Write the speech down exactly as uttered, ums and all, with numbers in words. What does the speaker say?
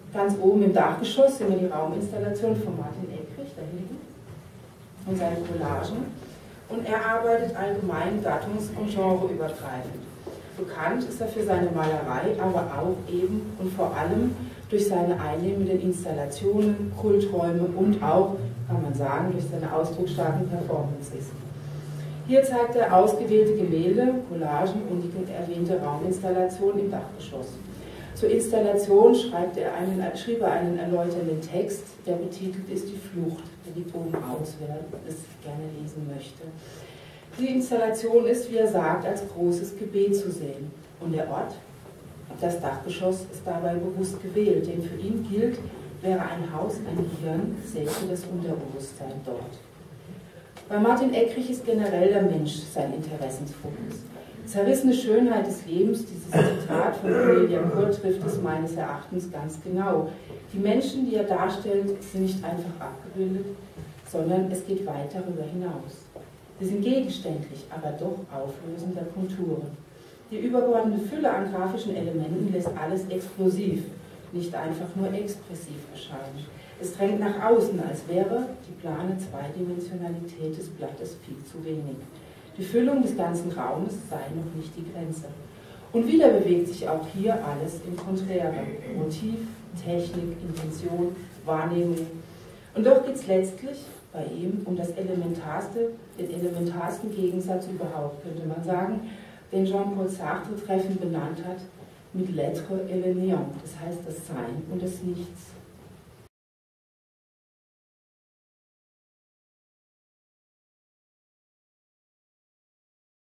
Ganz oben im Dachgeschoss sehen wir die Rauminstallation von Martin Eckrich, da hinten, und seine Collagen. Und er arbeitet allgemein gattungs- und genreübergreifend. Bekannt ist er für seine Malerei, aber auch eben und vor allem durch seine einnehmenden Installationen, Kulträume und auch, kann man sagen, durch seine ausdrucksstarken Performances. Hier zeigt er ausgewählte Gemälde, Collagen und die erwähnte Rauminstallation im Dachgeschoss. Zur Installation schreibt er einen, schrieb er einen erläuternden Text, der betitelt ist Die Flucht. Der liegt oben aus, wer es gerne lesen möchte. Die Installation ist, wie er sagt, als großes Gebet zu sehen. Und der Ort, das Dachgeschoss, ist dabei bewusst gewählt, denn für ihn gilt, wäre ein Haus ein Gehirn, säße das Unterbewusstsein dort. Bei Martin Eckrich ist generell der Mensch sein Interessensfokus. Zerrissene Schönheit des Lebens, dieses Zitat von Cornelia Kurt trifft es meines Erachtens ganz genau. Die Menschen, die er darstellt, sind nicht einfach abgebildet, sondern es geht weit darüber hinaus. Sie sind gegenständlich, aber doch auflösender Konturen. Die übergeordnete Fülle an grafischen Elementen lässt alles explosiv, nicht einfach nur expressiv erscheinen. Es drängt nach außen, als wäre die plane Zweidimensionalität des Blattes viel zu wenig. Die Füllung des ganzen Raumes sei noch nicht die Grenze. Und wieder bewegt sich auch hier alles im Konträre. Motiv, Technik, Intention, Wahrnehmung. Und doch geht es letztlich bei ihm um das Elementarste, den elementarsten Gegensatz überhaupt, könnte man sagen, den Jean-Paul Sartre treffend benannt hat, mit l'être et le néant, das heißt das Sein und das Nichts.